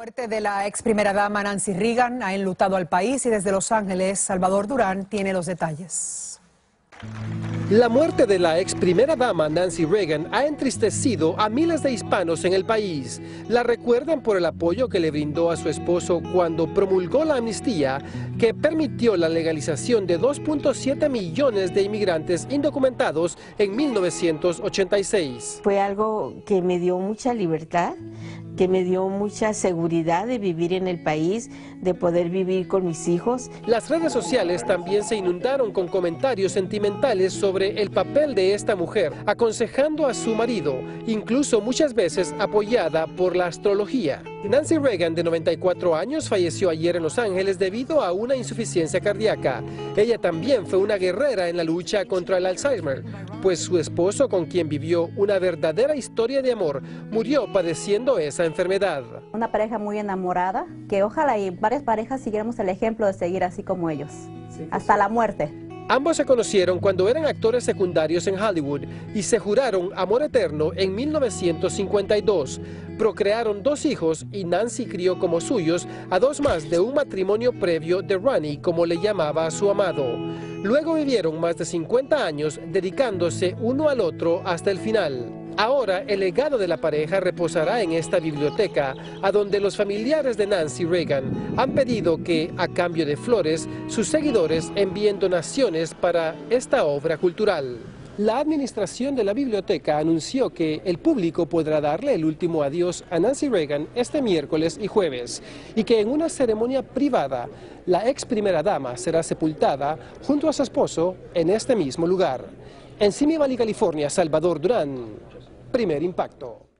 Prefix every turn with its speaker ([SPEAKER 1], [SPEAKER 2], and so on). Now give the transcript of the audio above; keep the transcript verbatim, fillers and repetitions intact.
[SPEAKER 1] muerte de la ex primera dama Nancy Reagan ha enlutado al país y desde Los Ángeles, Salvador Durán tiene los detalles.
[SPEAKER 2] La muerte de la ex primera dama Nancy Reagan ha entristecido a miles de hispanos en el país. La recuerdan por el apoyo que le brindó a su esposo cuando promulgó la amnistía que permitió la legalización de dos punto siete millones de inmigrantes indocumentados en mil novecientos ochenta y seis.
[SPEAKER 3] Fue algo que me dio mucha libertad, que me dio mucha seguridad de vivir en el país, de poder vivir con mis hijos.
[SPEAKER 2] Las redes sociales también se inundaron con comentarios sentimentales sobre el papel de esta mujer, aconsejando a su marido, incluso muchas veces apoyada por la astrología. Nancy Reagan, de noventa y cuatro años, falleció ayer en Los Ángeles debido a una insuficiencia cardíaca. Ella también fue una guerrera en la lucha contra el Alzheimer, pues su esposo, con quien vivió una verdadera historia de amor, murió padeciendo esa enfermedad.
[SPEAKER 4] Una pareja muy enamorada, que ojalá y varias parejas siguiéramos el ejemplo de seguir así como ellos, sí, hasta sí. la muerte.
[SPEAKER 2] Ambos se conocieron cuando eran actores secundarios en Hollywood y se juraron amor eterno en mil novecientos cincuenta y dos. Procrearon dos hijos y Nancy crió como suyos a dos más de un matrimonio previo de Ronnie, como le llamaba a su amado. Luego vivieron más de cincuenta años dedicándose uno al otro hasta el final. Ahora el legado de la pareja reposará en esta biblioteca, a donde los familiares de Nancy Reagan han pedido que, a cambio de flores, sus seguidores envíen donaciones para esta obra cultural. La administración de la biblioteca anunció que el público podrá darle el último adiós a Nancy Reagan este miércoles y jueves, y que en una ceremonia privada, la ex primera dama será sepultada junto a su esposo en este mismo lugar. En Simi Valley, California, Salvador Durán, Primer Impacto.